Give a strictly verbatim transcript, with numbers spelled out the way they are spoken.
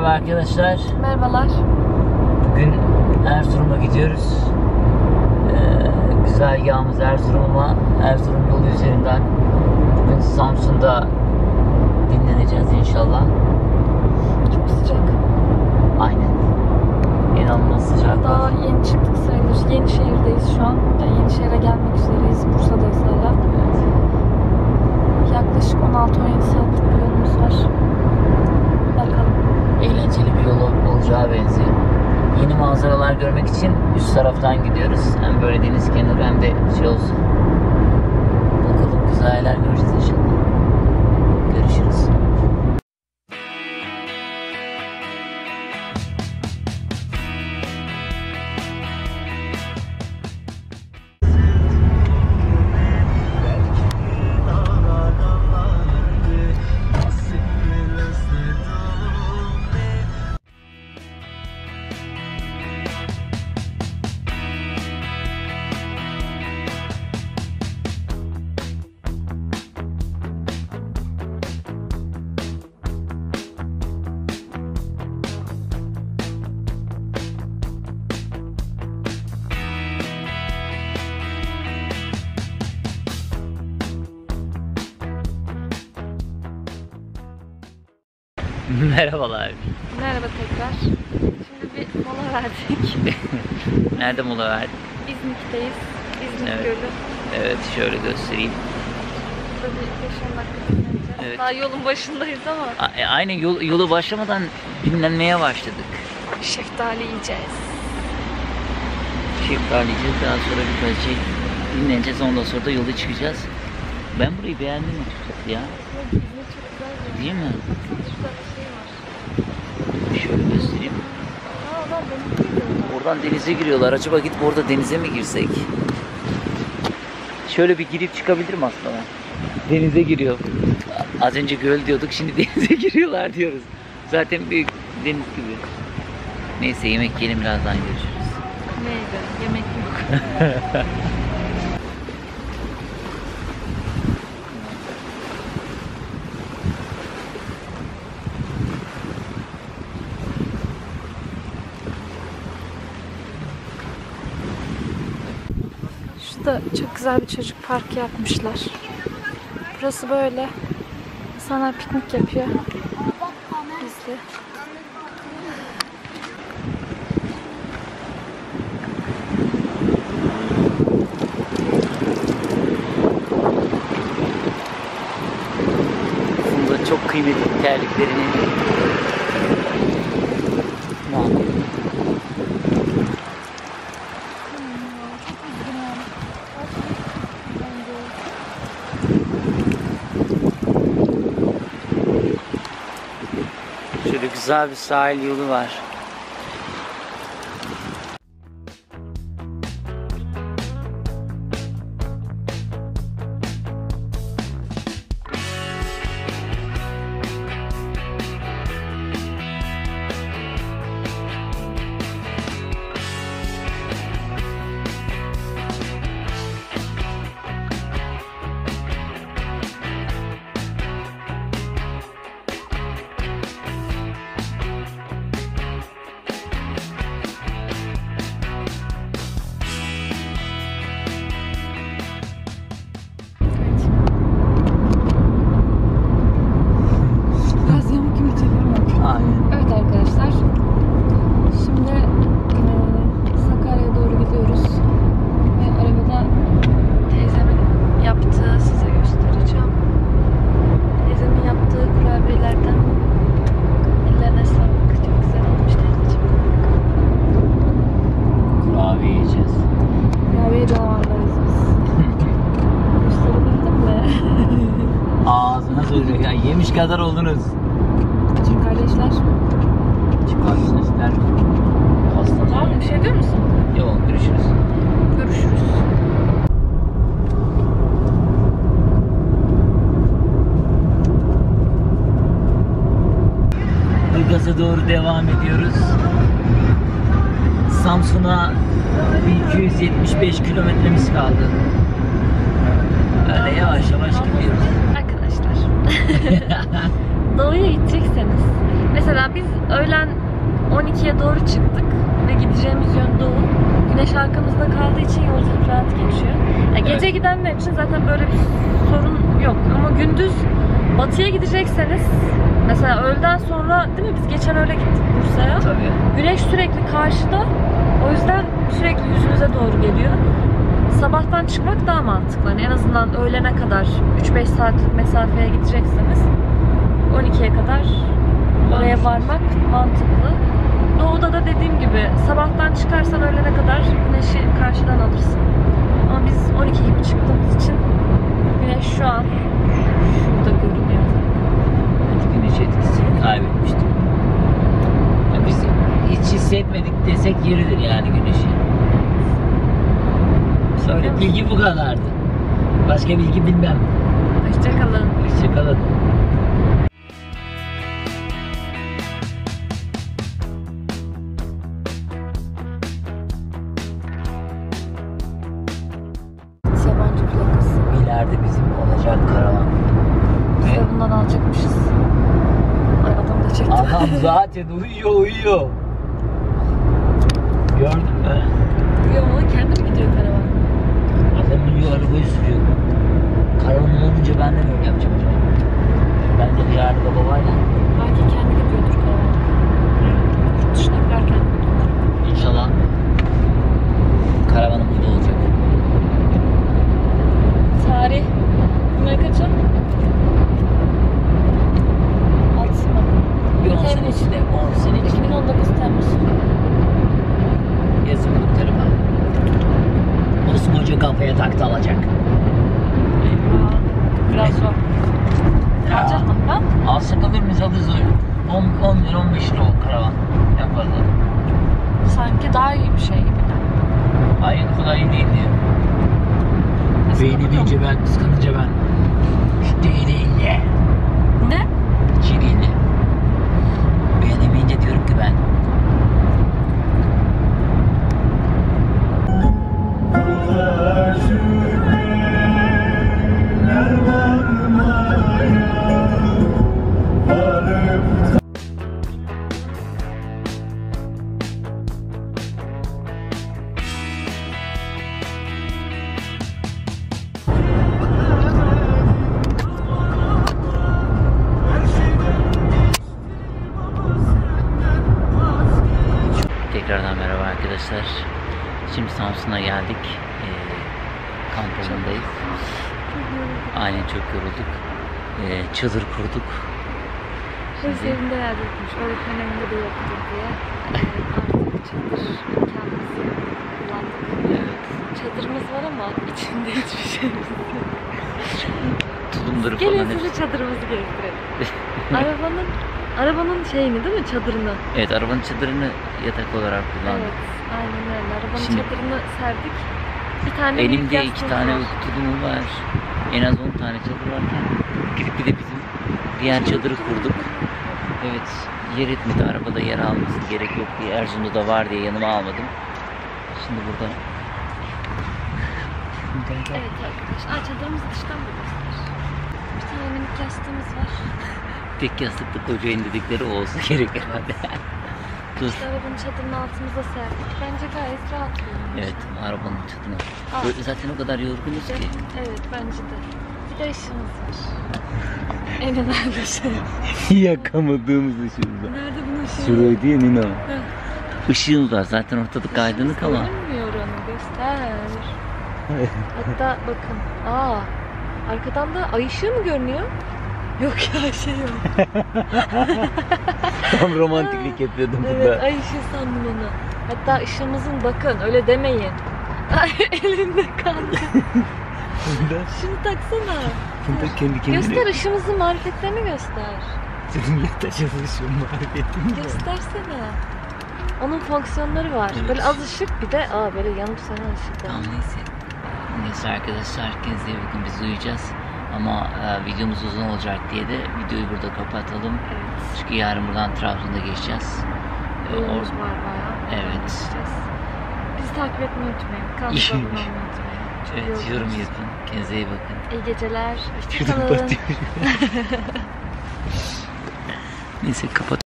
Merhaba arkadaşlar. Merhabalar. Bugün Erzurum'a gidiyoruz. Ee, güzergahımız Erzurum'a, Erzurum yolu üzerinden. Bugün Samsun'da dinleneceğiz inşallah. Çok sıcak. Aynen. İnanılmaz sıcak. Daha yeni çıktık sayılır. Yenişehir'deyiz şu an. Yani Yenişehir'e gelmek üzereyiz. Bursa'dayız hala. Evet. Yaklaşık on altı on yedi saatlik bir yolumuz var. Bakalım. Eğlenceli bir yol olacağı benziyor. Yeni manzaralar görmek için üst taraftan gidiyoruz. Hem böyle deniz kenarı hem de şey olsun. Bakalım güzel yerler göreceğiz inşallah. Görüşürüz. Merhabalar. Merhaba tekrar. Şimdi bir mola verdik. Nerede mola verdik? İznik'teyiz. İznik Evet. Gölü. Evet, şöyle göstereyim. Burada bir beş on dakika dinleneceğiz. Evet. Daha yolun başındayız ama. A- Aynı yol, yolu başlamadan dinlenmeye başladık. Şeftali yiyeceğiz. Şeftali yiyeceğiz, daha sonra birkaç şey dinleneceğiz, ondan sonra da yola çıkacağız. Ben burayı beğendim açıkçası ya. İznik çok güzel bir yer. Değil mi? Şurada bir şey var. Şöyle göstereyim. Aa, oradan denize gidiyorlar. Oradan denize giriyorlar. Acaba gidip orada denize mi girsek? Şöyle bir girip çıkabilirim aslında. Denize giriyor. Az önce göl diyorduk, şimdi denize giriyorlar diyoruz. Zaten büyük deniz gibi. Neyse, yemek yiyelim, birazdan görüşürüz. Neydi? Yemek yok. Şurada çok güzel bir çocuk parkı yapmışlar. Burası böyle. İnsanlar piknik yapıyor. Biz de. Bunda çok kıymetli terliklerini muhakkak. Şöyle güzel bir sahil yolu var. Biraz yamuk gibi çekiyorum. Aynen. Evet arkadaşlar. Şimdi eee, Sakarya'ya doğru gidiyoruz. Ve arabada teyzemin yaptığı size göstereceğim. Teyzemin yaptığı kurabiyelerden ellerine sağlık. Çok güzel olmuş teyzeciğim. Kurabiye yiyeceğiz. Kurabiye canavarlarız biz. Gösterebildin mi? Ağzına söylüyor ya, yemiş kadar oldunuz. Küçük kardeşler. Çıkarsınızlar. Hasta. Tamam mı? Bir şey diyor musun? Yok, görüşürüz. Görüşürüz. Burgaz'a doğru devam ediyoruz. Samsun'a bin iki yüz yetmiş beş kilometremiz kaldı. Öyle yavaş yavaş gidiyoruz. Arkadaşlar. Doğuya gidecekseniz ve Mesela biz öğlen on ikiye doğru çıktık ve gideceğimiz yön doğu. Güneş arkamızda kaldığı için yolculuk rahat geçiyor. Yani gece Evet. gidenler için zaten böyle bir sorun yok. Ama gündüz batıya gidecekseniz, mesela öğleden sonra, değil mi? Biz geçen öğle gittik Bursa'ya. Tabii. Güneş sürekli karşıda. O yüzden sürekli yüzünüze doğru geliyor. Sabahtan çıkmak daha mantıklı. Yani en azından öğlene kadar üç beş saatlik mesafeye gidecekseniz on ikiye kadar oraya varmak mantıklı. Doğuda da dediğim gibi sabahtan çıkarsan öğlene kadar güneşi karşıdan alırsın. Ama biz on iki gibi çıktığımız için güneş şu an şurada görünüyor. Evet, güneş etkisini kaybetmiştim. Ya biz hiç hissetmedik desek yeridir yani güneşi. Söyle bilgi bu kadardı. Başka bilgi bilmem. Hoşçakalın. Hoşçakalın. Yabancı plakası. İleride bizim olacak karavan. Biz Ve de bundan alacakmışız. Ay adam da çekti. adam zaten uyuyor uyuyor. Gördün mü? Yok ama kendi mi gidiyor karavan? Adam uyuyor, arabayı sürüyor. Karavanım olunca ben de böyle yapacağım acaba. Ben de bir yerde baba var ya. Belki kendi gidiyordur karavan. Yurt dışına giderken gidiyordur. İnşallah karavanım burada olacak. Tarih. Bunlar kaça? Altı mı? Bir on sene Temmuz. içinde, on sene iki içinde bin on dokuz Temmuz. yazımlık tarafa. Koskoca kafaya taktı alacak. Biraz zor. Alacak mı? Ha? Alsak alır mıyız, alırız o. on lira on beş lira o karavan. En fazla. Sanki daha iyi bir şey gibi. Hayır, o kadar iyi değil diyor. Beyni deyince ben, kıskanınca ben. Şu değiliyle. Ne? Çiliyle. Beğenemeyince diyorum ki ben. Tekrardan merhaba arkadaşlar. Şimdi Samsun'a geldik. Ee, kamp alanındayız. Aynen, çok yorulduk. Ee, çadır kurduk. Polis evinde yer yokmuş. Öğretmen evinde de yoktur diye. Ee, artık çadır imkanımızı kullandık. Evet. Çadırımız var ama içinde hiçbir şeyimiz yok. Tulumları Gelin falan size hepsi. çadırımızı gezdirelim. arabanın arabanın şeyini değil mi? Çadırını. Evet, arabanın çadırını yatak olarak kullandık. Evet. Aynen öyle. Arabanın Şimdi- çadırını serdik. Bir tane büyük Elimde iki yastığımız tane var. uyku tulumu var. En az on tane çadır varken gidip bir de bizim diğer çadırı kurduk. Evet, yer etmedi, arabada yer alması gerek yok diye, Erzurum'da da var diye yanıma almadım. Şimdi burada. Evet arkadaşlar. Aa, çadırımızı dıştan da göster. Bir tane minik yastığımız var. Tek yastıkta koca indikleri olsa gerek herhalde. Dur. İşte arabanın çadırının altımıza serdik. Bence gayet rahat görünüyor. Evet, arabanın çatına. Aa. Böyle zaten o kadar yorgunuz ki. Evet bence de. Bir de ışığımız var. En önemli şey. Yakamadığımız ışığımız var. Nerede bunun ışığı? Şurayı değil Nino. Heh. Işığımız var zaten, ortalık aydınlık ama. Görünmüyor onu, göster. Hatta bakın. Aa, arkadan da ay ışığı mı görünüyor? Yok ya, şey yok. Tam romantiklik yapıyordum Evet, burada. ay ışığı sandım onu. Hatta ışığımızın, bakın öyle demeyin. Ay, elinde kaldı. Şunu taksana. Bunda kendi kendine. Göster, ışığımızın marifetlerini göster. Seninle taşımışım marifetini. Göstersene. Onun fonksiyonları var. Evet. Böyle az ışık, bir de aa böyle yanıp sönen ışık var. Tamam, neyse. Neyse arkadaşlar, kendinize iyi bakın, biz uyuyacağız. Ama e, videomuz uzun olacak diye de videoyu burada kapatalım. Evet. Çünkü yarın buradan Trabzon'da geçeceğiz. E, Yolumuz or- var bayağı. Evet. Gideceğiz. Bizi takip etmeyi unutmayın. Kanalımıza abone olmayı unutmayın. Çok Evet, yorgunuz. yorum yapın. Kendinize iyi bakın. İyi geceler. Şuradan Hoşçakalın. batıyor. Neyse, kapat.